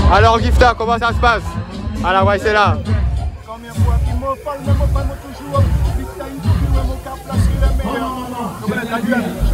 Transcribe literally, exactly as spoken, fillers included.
Alors Gifta, comment ça se passe? À la ouais, c'est là. Combien de fois qu'il me parle, même pas toujours, Gifta, il me dit que mon cap là, c'est le meilleur.